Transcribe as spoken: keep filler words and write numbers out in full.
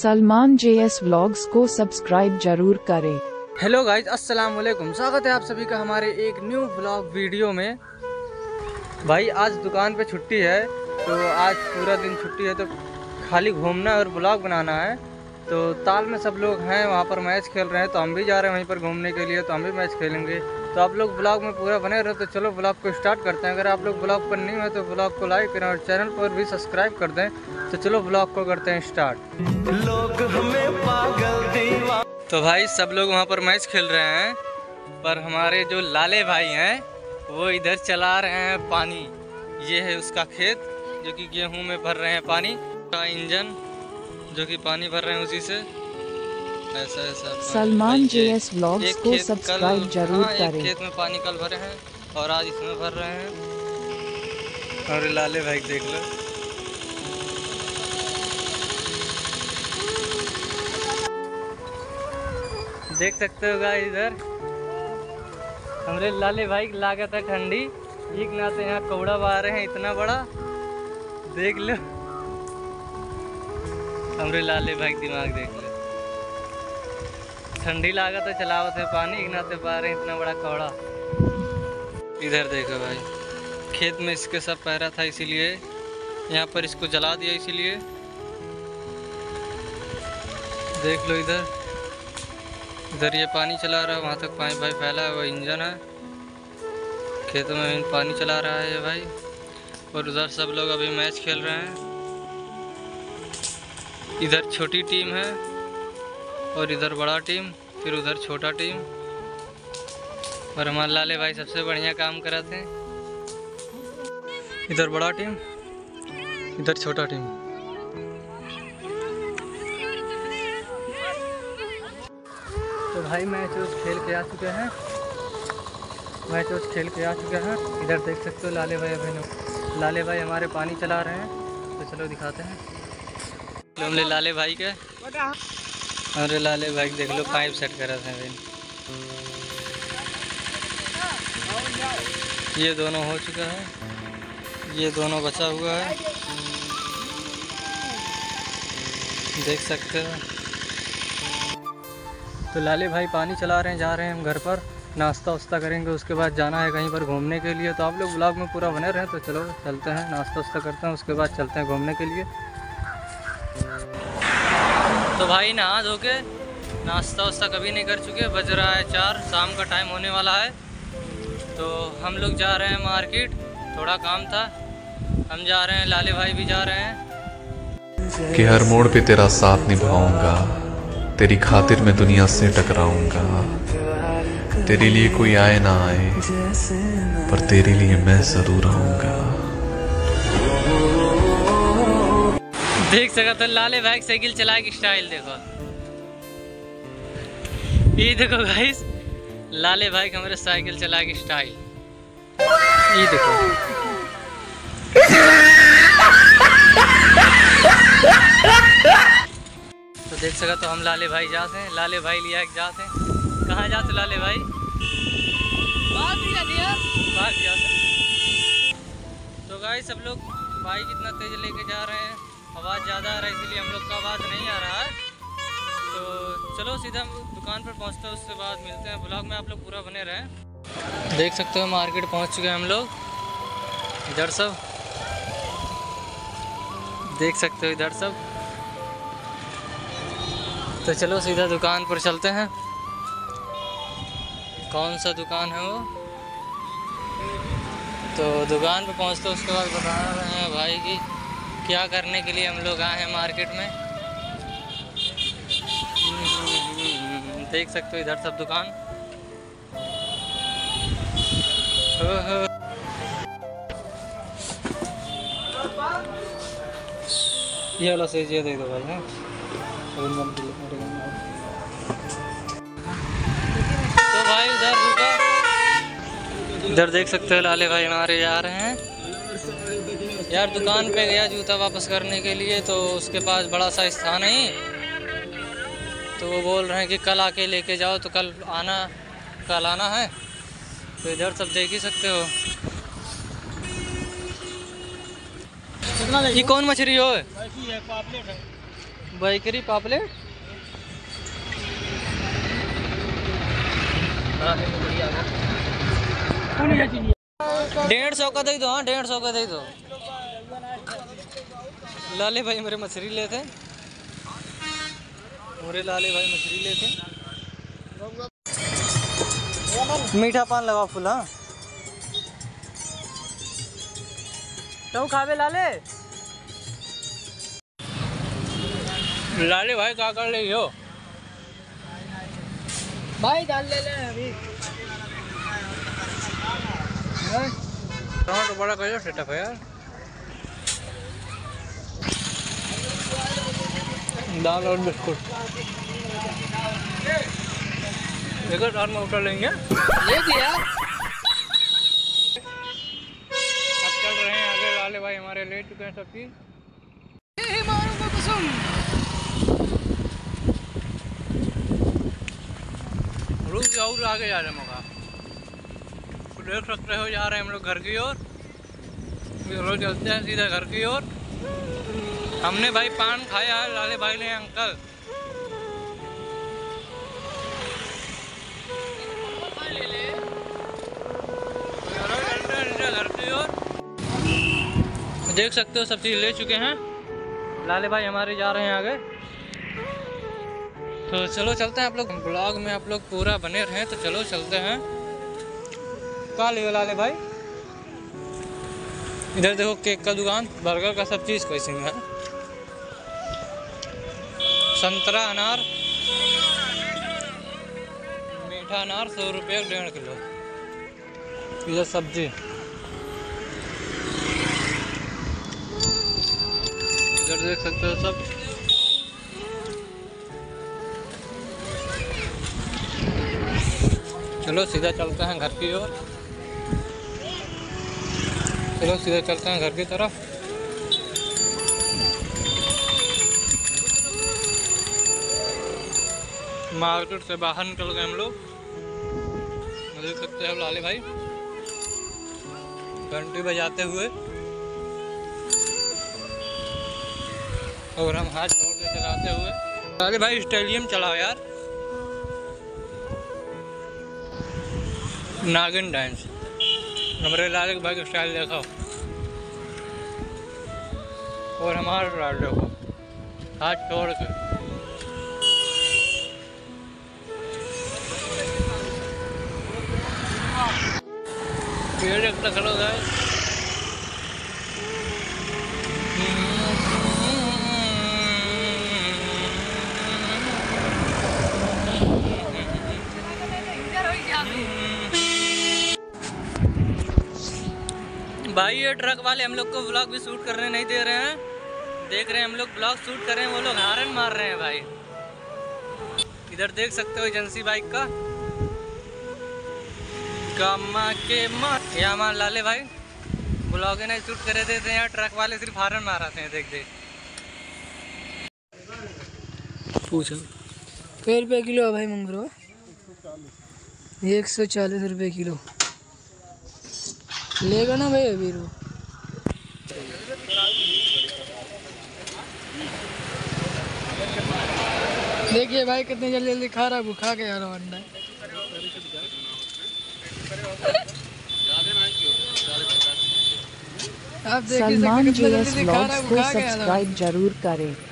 Salman JS vlogs को subscribe जरूर करें। हेलो गाइज, अस्सलाम वालेकुम। स्वागत है आप सभी का हमारे एक न्यू व्लॉग वीडियो में। भाई आज दुकान पे छुट्टी है, तो आज पूरा दिन छुट्टी है, तो खाली घूमना और व्लॉग बनाना है। तो ताल में सब लोग हैं, वहाँ पर मैच खेल रहे हैं, तो हम भी जा रहे हैं वहीं पर घूमने के लिए, तो हम भी मैच खेलेंगे। तो आप लोग ब्लॉग में पूरा बने रहे, तो चलो ब्लॉग को स्टार्ट करते हैं। अगर आप लोग ब्लॉग पर नहीं है तो ब्लॉग को लाइक करें और चैनल पर भी सब्सक्राइब कर दें। तो चलो ब्लॉग को करते हैं स्टार्ट। लोग हमें पागल दीवा। तो भाई सब लोग वहाँ पर मैच खेल रहे हैं, पर हमारे जो लाले भाई हैं वो इधर चला रहे हैं पानी। ये है उसका खेत जो कि गेहूँ में भर रहे हैं पानी का इंजन, जो कि पानी भर रहे हैं उसी से। ऐसा ऐसा सलमान जेएस व्लॉग्स को सब्सक्राइब जरूर हाँ, करें। एक खेत में पानी कल भरे हैं और आज इसमें भर रहे हैं। और लाले भाई देख लो, देख सकते हो गाइस, इधर हमारे लाले भाई की लागत है ठंडी, एक नाते यहाँ कौड़ा बहा रहे हैं इतना बड़ा, देख लो। हमारे लाले भाई दिमाग देख लो, ठंडी लागत है, चलावत है पानी, एक नाते पा रहे हैं इतना बड़ा कौड़ा। इधर देखो भाई, खेत में इसके सब पहरा था, इसीलिए यहाँ पर इसको जला दिया, इसीलिए देख लो। इधर इधर ये पानी चला रहा है, वहाँ तक पानी भाई फैला है, वो इंजन है। खेतों में पानी चला रहा है ये भाई। और उधर सब लोग अभी मैच खेल रहे हैं। इधर छोटी टीम है और इधर बड़ा टीम, फिर उधर छोटा टीम। और हमारे लाले भाई सबसे बढ़िया काम कराते हैं। इधर बड़ा टीम, इधर छोटा टीम। तो भाई मैच उस खेल के आ चुके हैं, मैच उस खेल के आ चुके हैं। इधर देख सकते हो लाले भाई, अभी लाले भाई हमारे पानी चला रहे हैं, तो चलो दिखाते हैं। तो हमने लाले भाई के, अरे लाले भाई देख लो पाइप सेट कर रहे हैं। ये दोनों हो चुका है, ये दोनों बचा हुआ है, देख सकते हो। तो लाले भाई पानी चला रहे हैं, जा रहे हैं हम घर पर, नाश्ता वास्ता करेंगे, उसके बाद जाना है कहीं पर घूमने के लिए। तो आप लोग ब्लॉग में पूरा बने रहें। तो चलो चलते हैं, नाश्ता वास्ता करते हैं, उसके बाद चलते हैं घूमने के लिए। तो भाई नहा धो के नाश्ता वास्ता कभी नहीं कर चुके, बज रहा है चार, शाम का टाइम होने वाला है। तो हम लोग जा रहे हैं मार्केट, थोड़ा काम था, हम जा रहे हैं, लाले भाई भी जा रहे हैं। कि हर मोड़ पे तेरा साथ निभाऊंगा, तेरी खातिर मैं दुनिया से टकराऊंगा। तेरे लिए कोई आए ना आए, पर तेरे लिए मैं जरूर आऊंगा। देख सकते तो लाले भाई साइकिल चलाए की स्टाइल देखो, ये देखो गाइस, लाले भाई का हमारे साइकिल चलाए की स्टाइल, ये देखो। तो देख सका तो हम लाले भाई जाते हैं, लाले भाई लिया एक जाते हैं। कहाँ जाते लाले भाई? बाहर जाते। तो गाइस सब लोग बाइक इतना तेज लेके जा रहे हैं, आवाज़ ज़्यादा आ रहा है, इसीलिए हम लोग का आवाज़ नहीं आ रहा है। तो चलो सीधा दुकान पर पहुंचते हैं, उसके बाद मिलते हैं। ब्लॉग में आप लोग पूरा बने रहें। देख सकते हो मार्केट पहुंच चुके हैं हम लोग, इधर सब देख सकते हो, इधर सब। तो चलो सीधा दुकान पर चलते हैं। कौन सा दुकान है वो? तो दुकान पर पहुंचते उसके बाद बता रहे हैं भाई कि क्या करने के लिए हम लोग आए हैं मार्केट में। देख सकते हो इधर सब दुकान। हो हो। ये वाला सेज ये दे दो भाई। हाँ तो भाई उधर रुका, इधर देख सकते हो लाले भाई हमारे जा रहे हैं। यार दुकान पे गया जूता वापस करने के लिए, तो उसके पास बड़ा सा स्थान है, तो वो बोल रहे हैं कि कल आके लेके जाओ। तो कल आना, कल आना है। तो इधर सब देख ही सकते हो। ये कौन मछली हो? बैकरी पापलेट डेढ़ सौ का दे दो। हाँ डेढ़ सौ का दे दो। लाले भाई मेरे मछली लेते, मेरे लाले भाई मछली लेते। मीठा पान लगा फुल। हाँ तो खावे लाले लाले भाई क्या कर रही हो भाई? डाल ले ले अभी। तो बड़ा कर सेटअप है यार। दाल और बिस्कुट देखो दाल में उठा लेंगे। ये दिया। अब चल रहे हैं आगे। लाले भाई हमारे ले चुके हैं सब चीज। रुक जाओ और आगे जा रहे हैं मौका। तो देख सकते हो जा रहे हैं हम लोग घर की ओर। चलो चलते हैं सीधा घर की ओर। हमने भाई पान खाया है, लाले भाई ने अंकल। ले ले घर की ओर। देख सकते हो सब चीज ले चुके हैं। लाले भाई हमारे जा रहे हैं आगे। तो चलो चलते हैं। आप लोग ब्लॉग में आप लोग पूरा बने रहें। तो चलो चलते हैं। कहाँ ले लाले भाई? इधर देखो केक का दुकान, बर्गर का सब चीज़ कैसे है। संतरा अनार मीठा अनार सौ रुपये डेढ़ किलो। इधर सब्जी, इधर देख सकते हो सब। चलो सीधा चलते हैं घर की ओर। चलो सीधा चलते हैं घर की तरफ। मार्केट से बाहर निकल गए हम लोग। देख सकते हैं लाले भाई घंटी बजाते हुए, और हम हाथ छोड़ के चलाते हुए। लाले भाई स्टेडियम चलाओ यार। नागिन डांस हमारे लाले भाई का स्टाइल देखो, और हमारा राइड देखो हाथ छोड़ के। ये देखते चलो गाइस। भाई ये ट्रक वाले हम लोग को ब्लॉग भी शूट करने नहीं दे रहे हैं। देख रहे हैं हम लोग ब्लॉग शूट कर रहे हैं, वो लोग हारन मार रहे हैं भाई। इधर देख सकते हो एजेंसी बाइक का गामा के माँ। यहाँ हमारे लाले भाई ब्लॉग नहीं शूट करे देते हैं। ट्रक वाले सिर्फ हारन माराते हैं। देख देख पूछो कै रुपये किलो है भाई मंगरो? एक सौ चालीस रुपये किलो लेगा ना भाई अभी रो। देखिए भाई कितनी जल्दी जल्दी खा रहा है, वो खा के यार अंडा। सलमान जी एस व्लॉग्स को सब्सक्राइब जरूर करें।